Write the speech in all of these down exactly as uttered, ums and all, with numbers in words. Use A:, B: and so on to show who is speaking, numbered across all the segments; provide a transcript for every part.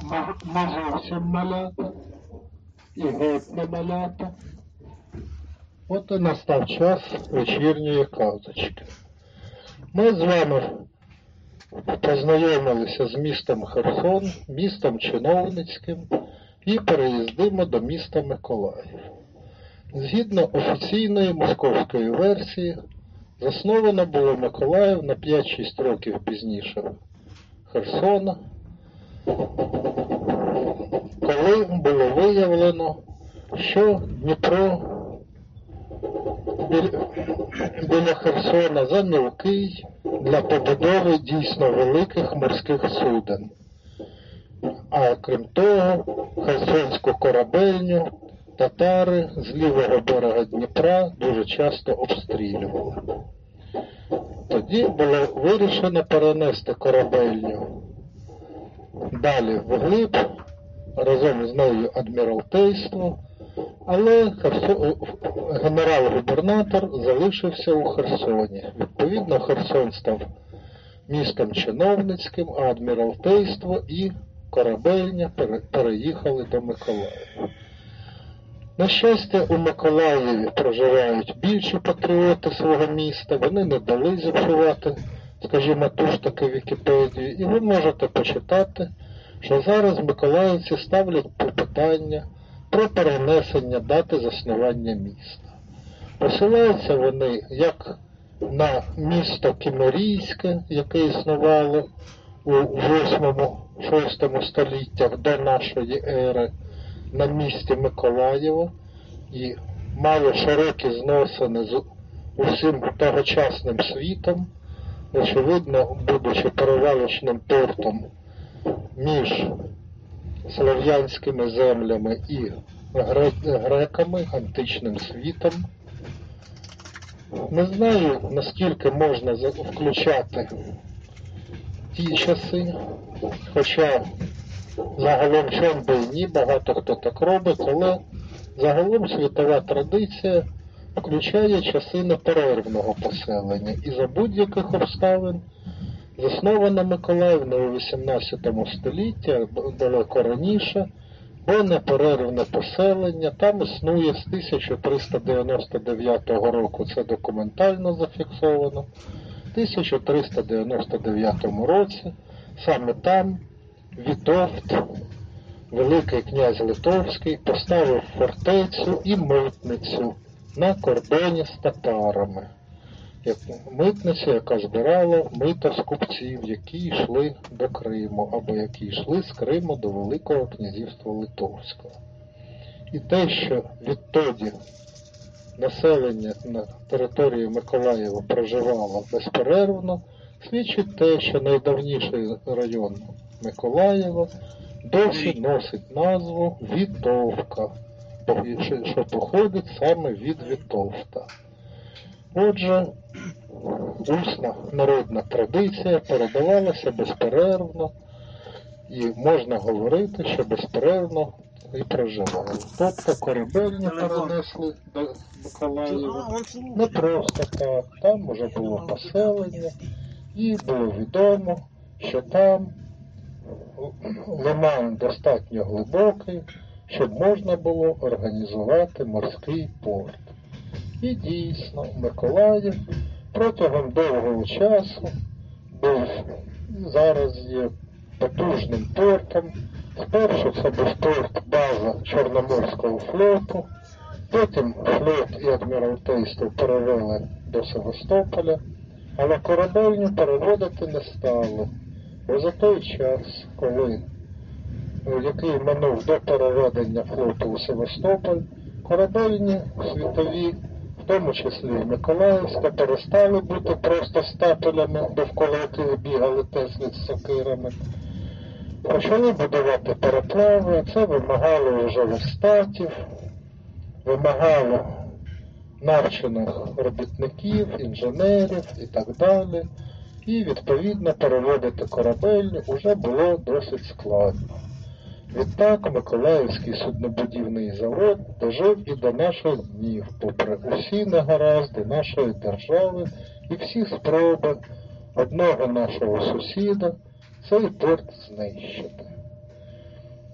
A: не не зовсім малята і геть не малята. От і настав час вечірньої казочки. Ми з вами познайомилися з містом Херсон, містом чиновницьким і переїздимо до міста Миколаїв. Згідно офіційної московської версії, засновано було Миколаїв на п'ять-шість років пізніше Херсона, коли було виявлено, що Дніпро біля Херсона замілкий для побудови дійсно великих морських суден. А крім того, Херсонську корабельню татари з лівого берега Дніпра дуже часто обстрілювали. Тоді було вирішено перенести корабельню далі вглиб, разом з нею адміралтейство, але генерал-губернатор залишився у Херсоні. Відповідно, Херсон став містом чиновницьким, а адміралтейство і корабельня переїхали до Миколаєва. На щастя, у Миколаєві проживають більші патріоти свого міста, вони не дали зіпсувати, скажімо, ту ж таки Вікіпедію, і ви можете почитати, що зараз миколаївці ставлять питання про перенесення дати заснування міста. Посилаються вони як на місто Кімерійське, яке існувало у восьмому-шостому століттях до нашої ери, на місті Миколаєва, і мало широкі зносини з усім тогочасним світом, очевидно, будучи перевалочним портом між слов'янськими землями і греками, античним світом. Не знаю, наскільки можна включати ті часи, хоча загалом чом би і ні, багато хто так робить, але загалом світова традиція включає часи неперервного поселення. І за будь-яких обставин засновано Миколаїв не у вісімнадцятому столітті, а далеко раніше, бо неперервне поселення там існує з тисяча триста дев'яносто дев'ятого року, це документально зафіксовано. В тисяча триста дев'яносто дев'ятому році саме там Вітовт, Великий князь Литовський, поставив фортецю і митницю на кордоні з татарами. Митницю, яка збирала мито з купців, які йшли до Криму, або які йшли з Криму до Великого князівства Литовського. І те, що відтоді населення на території Миколаєва проживало безперервно, свідчить те, що найдавніший район Миколаєва досі носить назву Вітовка, що походить саме від Вітовта. Отже, усна народна традиція передавалася безперервно, і можна говорити, що безперервно і проживали. Тобто корабельні перенесли до Миколаєва не просто так, там вже було поселення, і було відомо, що там лиман достатньо глибокий, щоб можна було організувати морський порт. І дійсно, Миколаїв протягом довгого часу був, зараз є потужним портом. Спершу це був порт база Чорноморського флоту, потім флот і адміралтейство перевели до Севастополя, але корабельню переводити не стали. Бо за той час, коли, який минув до переведення флоту у Севастополь, корабельні світові, в тому числі і Миколаївська, перестали бути просто стапелями, довкола яких бігали Тесли з сокирами. Почали будувати пароплави, а це вимагало вже верстатів, вимагало навчених робітників, інженерів і так далі. І, відповідно, переводити корабельню вже було досить складно. Відтак Миколаївський суднобудівний завод дожив і до наших днів, попри усі негаразди нашої держави і всі спроби одного нашого сусіда цей порт знищити.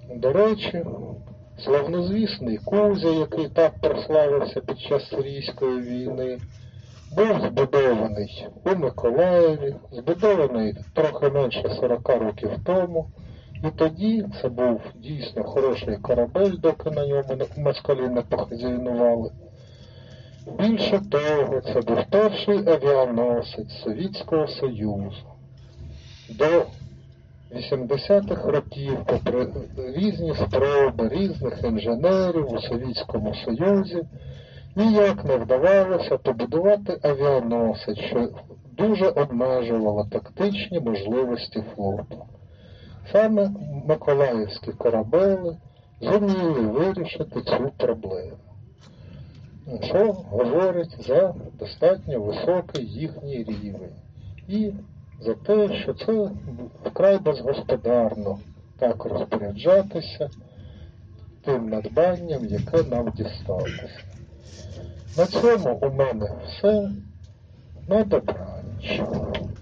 A: До речі, славнозвісний Кузя, який так прославився під час Сирійської війни, був збудований у Миколаєві, збудований трохи менше сорока років тому. І тоді це був дійсно хороший корабель, доки на ньому москалі не похазяйнували. Більше того, це був перший авіаносець Совєтського Союзу. До вісімдесятих років, попри різні спроби різних інженерів у Совєтському Союзі, ніяк не вдавалося побудувати авіаносець, що дуже обмежувало тактичні можливості флоту. Саме миколаївські корабели зуміли вирішити цю проблему, що говорить за достатньо високий їхній рівень. І за те, що це вкрай безгосподарно так розпоряджатися тим надбанням, яке нам дісталося. На цьому у мене все. На добраніч.